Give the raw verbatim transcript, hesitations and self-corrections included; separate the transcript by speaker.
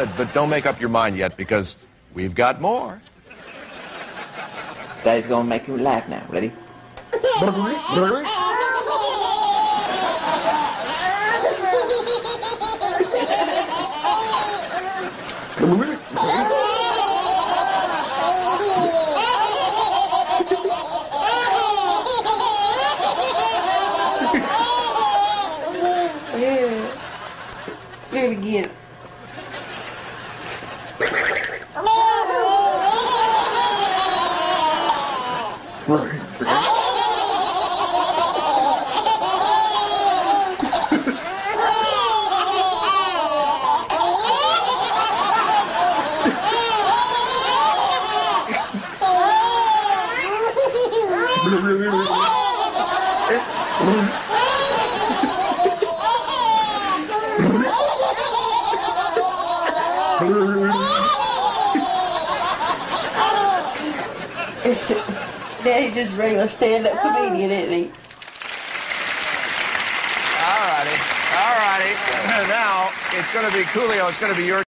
Speaker 1: But don't make up your mind yet, because we've got more.
Speaker 2: Daddy's gonna make you laugh now. Ready? Do it again. It's, Daddy's just a regular stand-up comedian, isn't he?
Speaker 1: All righty. All righty. Now, it's going to be Coolio. It's going to be your